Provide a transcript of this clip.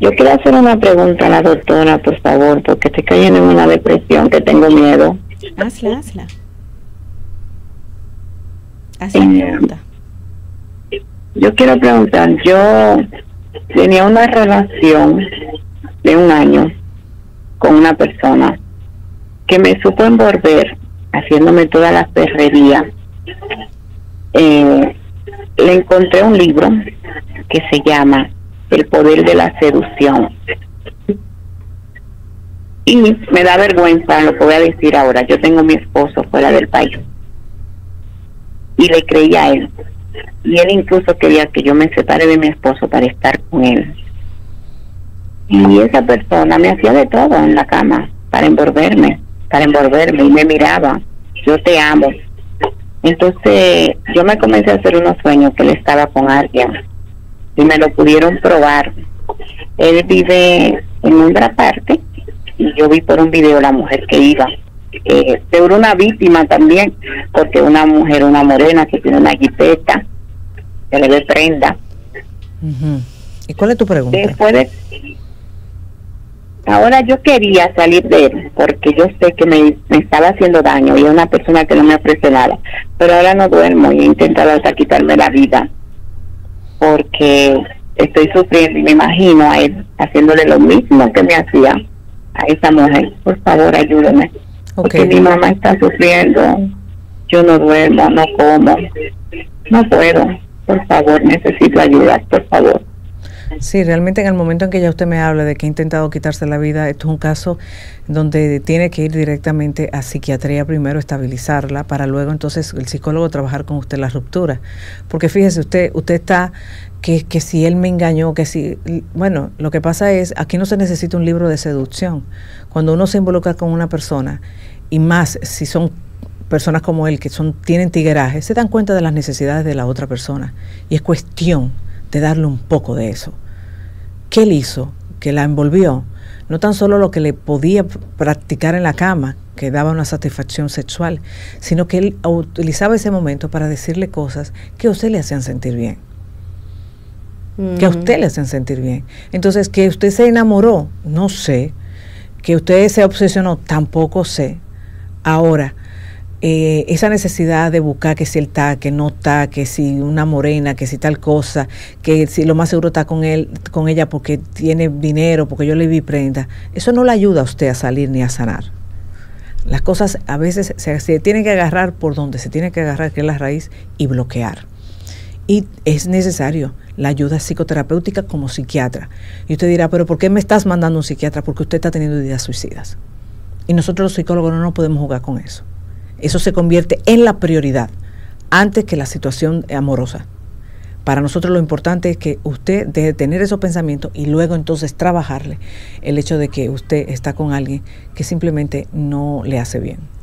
Yo quiero hacer una pregunta a la doctora, por favor, porque estoy cayendo en una depresión que tengo miedo. Hazla, hazla. Haz la pregunta. Yo quiero preguntar, yo tenía una relación de 1 año con una persona que me supo envolver, haciéndome toda la perrería. Le encontré un libro que se llama El poder de la seducción. Y me da vergüenza lo que voy a decir ahora. Yo tengo a mi esposo fuera del país. Y le creí a él. Y él incluso quería que yo me separe de mi esposo para estar con él. Y esa persona me hacía de todo en la cama para envolverme, y me miraba, yo te amo. Entonces yo me comencé a hacer unos sueños que él estaba con alguien y me lo pudieron probar. Él vive en otra parte y yo vi por un video la mujer que iba. Seguro una víctima también, porque una mujer, una morena que tiene una jipeta, que le ve prenda. ¿Y cuál es tu pregunta? Después de... Ahora yo quería salir de él porque yo sé que me estaba haciendo daño y es una persona que no me ofrece nada, pero ahora no duermo y he intentado hasta quitarme la vida porque estoy sufriendo y me imagino a él haciéndole lo mismo que me hacía a esa mujer. Por favor, ayúdame, porque mi mamá está sufriendo, yo no duermo, no como, no puedo. Por favor, necesito ayuda, por favor. Sí, realmente en el momento en que ya usted me habla de que ha intentado quitarse la vida, esto es un caso donde tiene que ir directamente a psiquiatría primero, estabilizarla, para luego entonces el psicólogo trabajar con usted la ruptura. Porque fíjese, usted está, que si él me engañó, que si... Bueno, lo que pasa es, aquí no se necesita un libro de seducción. Cuando uno se involucra con una persona, y más si son personas como él, que tienen tigueraje, se dan cuenta de las necesidades de la otra persona. Y es cuestión de darle un poco de eso. ¿Qué él hizo? Que la envolvió. No tan solo lo que le podía practicar en la cama, que daba una satisfacción sexual, sino que él utilizaba ese momento para decirle cosas que a usted le hacían sentir bien. Que a usted le hacían sentir bien. Entonces, que usted se enamoró, no sé. Que usted se obsesionó, tampoco sé. Ahora, esa necesidad de buscar que si él está, que no está, que si una morena, que si tal cosa, que si lo más seguro está con él, con ella porque tiene dinero, porque yo le vi prenda, eso no le ayuda a usted a salir ni a sanar. Las cosas a veces se tienen que agarrar por donde se tiene que agarrar, que es la raíz, y bloquear. Y es necesario la ayuda psicoterapéutica como psiquiatra. Y usted dirá, pero ¿por qué me estás mandando un psiquiatra? Porque usted está teniendo ideas suicidas. Y nosotros los psicólogos no nos podemos jugar con eso. Eso se convierte en la prioridad antes que la situación amorosa. Para nosotros lo importante es que usted deje de tener esos pensamientos y luego entonces trabajarle el hecho de que usted está con alguien que simplemente no le hace bien.